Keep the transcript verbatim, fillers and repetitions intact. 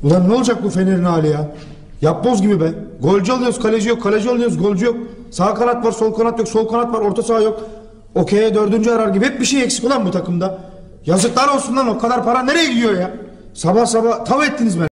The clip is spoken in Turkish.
Ulan ne olacak bu Fener'in hali ya? Yapboz gibi be. Golcü alıyoruz, kaleci yok. Kaleci alıyoruz, golcü yok. Sağ kanat var, sol kanat yok. Sol kanat var, orta saha yok. Okey'e dördüncü arar gibi. Hep bir şey eksik ulan bu takımda. Yazıklar olsun lan, o kadar para nereye gidiyor ya? Sabah sabah tav ettiniz beni.